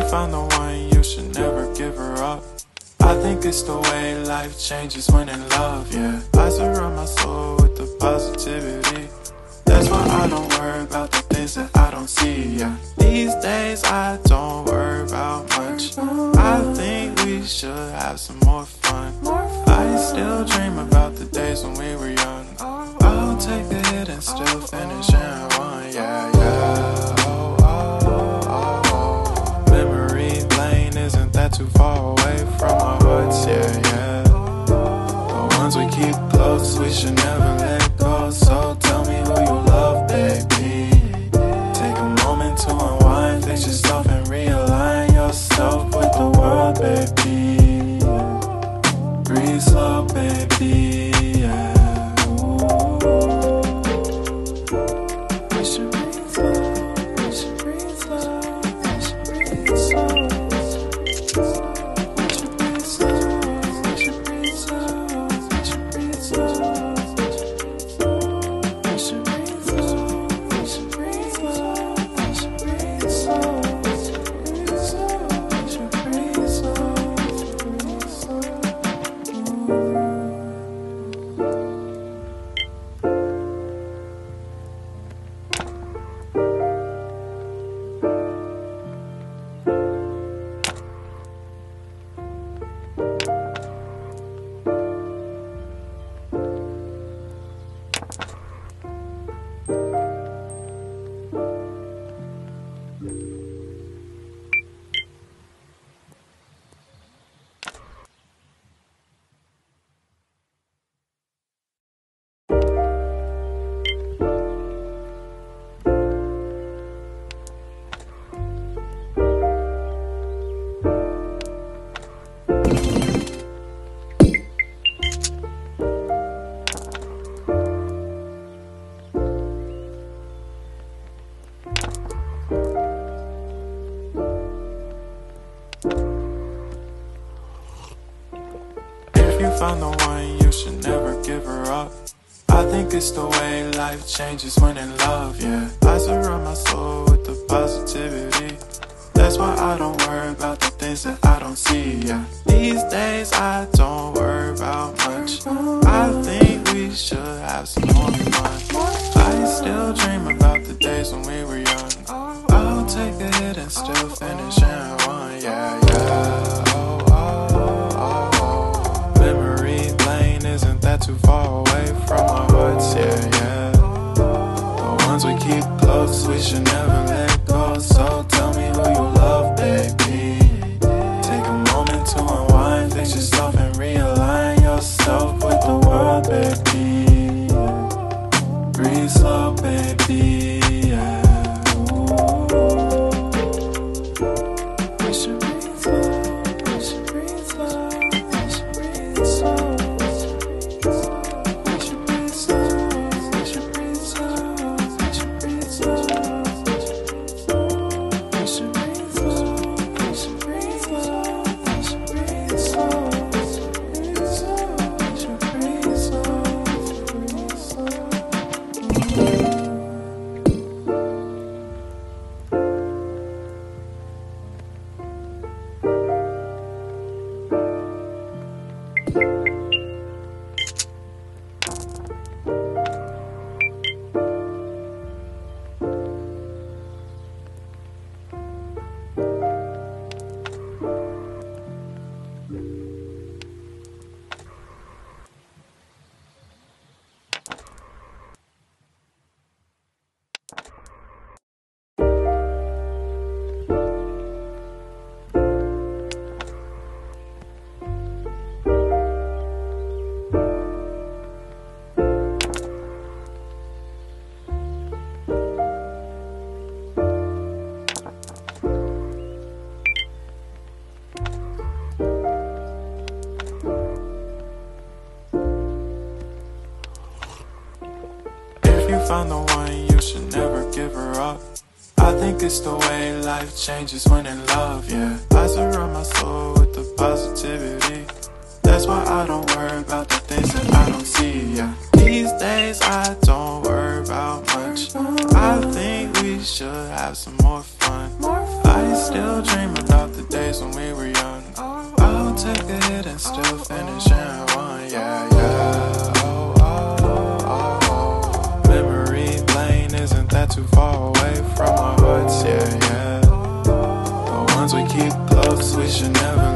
you found the one, you should never give her up. I think it's the way life changes when in love, yeah. I surround my soul with the positivity. That's why I don't worry about the things that I don't see, yeah. These days I don't worry about much. I think we should have some more fun. I still dream about the days when we were young. I'll take a hit and still finish in one, yeah, yeah. Oh, oh, oh, oh. Memory lane isn't that too far away from our hearts, yeah, yeah. The ones we keep close, we should never let go. So tell me who you love, baby. Take a moment to unwind, fix yourself and realign yourself with the world, baby. Breathe slow, baby, yeah. We should breathe slow, we should breathe slow, we should breathe slow. We should breathe slow, we should breathe slow, we should breathe slow. We should breathe slow, we should breathe slow, we should breathe slow. We should breathe slow, breathe slow. Found the one, you should never give her up. I think it's the way life changes when in love, yeah. I surround my soul with the positivity. That's why I don't worry about the things that I don't see, yeah. These days I don't worry about much. I think we should have some more fun. I still dream about the days when we were young. I'll take a hit and still finish in one, yeah, yeah. Oh, oh, oh, oh. Memory lane isn't that too far away from our hearts, yeah, yeah. The ones we keep close, we should never let go. So tell me who you love, baby. Take a moment to unwind, fix yourself and realign yourself with the world, baby. Breathe slow, baby, yeah. We should breathe slow, we should breathe slow, we should breathe slow. We should breathe slow, we should breathe slow, we should breathe slow. We should breathe slow, we should breathe slow, we should breathe slow. We should breathe slow, breathe slow. Found the one, you should never give her up. I think it's the way life changes when in love, yeah. I surround my soul with the positivity. That's why I don't worry about the things that I don't see, yeah. These days I don't worry about much. I think we should have some more fun. I still dream about days when we were young. I'll take a hit and still finish and one. Yeah, yeah. Oh, oh, oh, oh. Memory lane, isn't that too far away from our hearts? Yeah, yeah. The ones we keep close, we should never